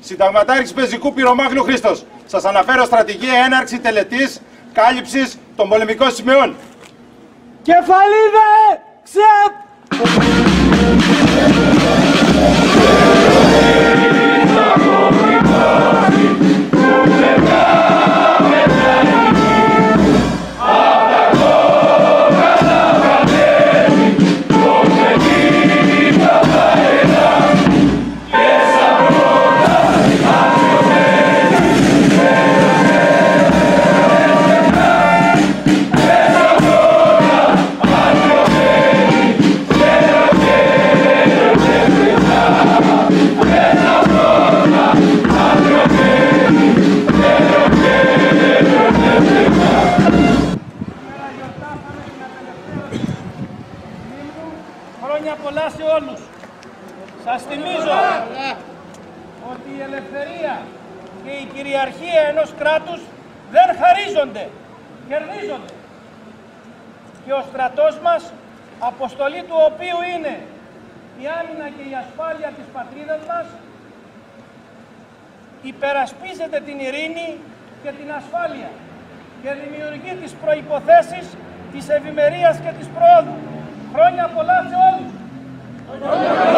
Συνταγματάρχης Πεζικού Πυρομάγλου Χρήστος. Σας αναφέρω στρατηγική έναρξη τελετής κάλυψης των πολεμικών σημείων. Κεφαλίδα! Ξεπ! Χρόνια πολλά σε όλους. Σας θυμίζω ότι η ελευθερία και η κυριαρχία ενός κράτους δεν χαρίζονται, κερδίζονται. Και ο στρατός μας, αποστολή του οποίου είναι η άμυνα και η ασφάλεια της πατρίδας μας, υπερασπίζεται την ειρήνη και την ασφάλεια και δημιουργεί τις προϋποθέσεις της ευημερίας και της πρόοδου. Χρόνια πολλά σε όλους!